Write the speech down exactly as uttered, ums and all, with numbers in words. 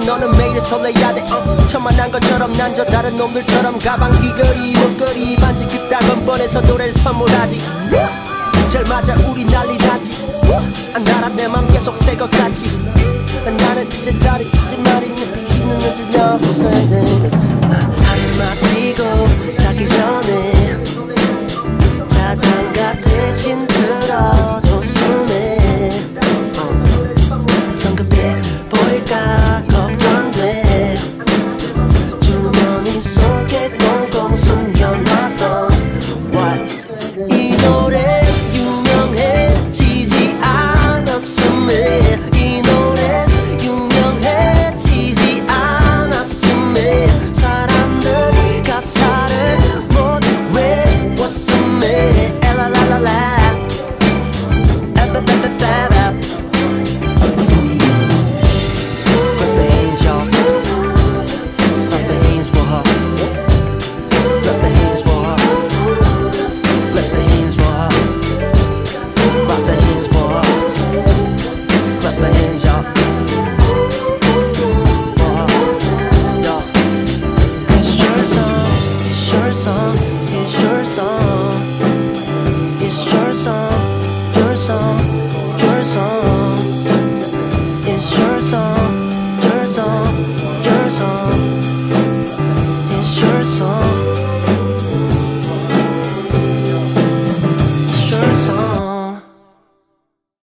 너는 매일 설레야 돼 어. 처음 만난 것처럼 난 저 다른 놈들처럼 가방 귀걸이 목걸이 반지 그딴 번번해서 노래를 선물하지 절 맞아 우리 난리 나지 나란 내 맘 계속 새 것 같지 나는 이제 자리 이제 말이 있는 줄 없어 하늘 마치고 자기 전에 자장가 대신